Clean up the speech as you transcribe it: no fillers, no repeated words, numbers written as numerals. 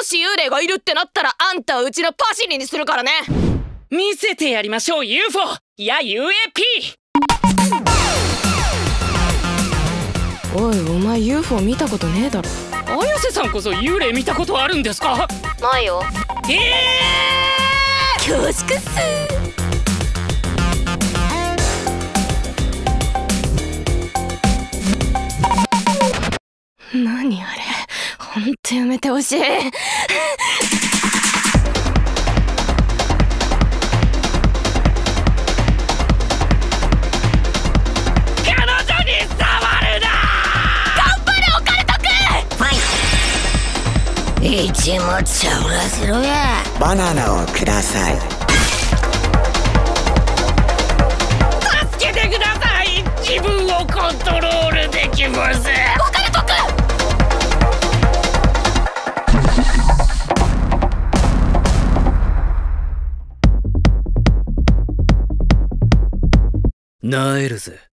し幽霊がいるってなったらあんたはうちのパシリにするからね。 見せてやりましょう UFO や UAP。 おい、お前 UFO 見たことねえだろ。 綾瀬さんこそ幽霊見たことあるんですか？ ないよ。恐縮っす。何あれ、ほんとやめてほしい。 一もちゃおらせろや。バナナをください。 助けてください。自分をコントロールできます。 オカルト君。 なえるぜ。